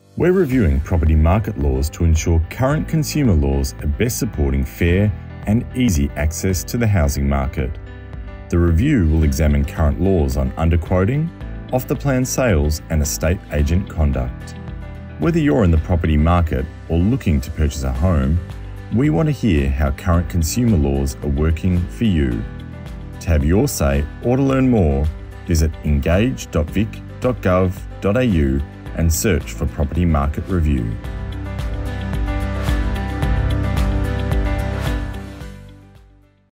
We're reviewing property market laws to ensure current consumer laws are best supporting fair and easy access to the housing market. The review will examine current laws on underquoting, off-the-plan sales and estate agent conduct. Whether you're in the property market or looking to purchase a home, we want to hear how current consumer laws are working for you. To have your say or to learn more, visit engage.vic.gov.au and search for Property Market Review.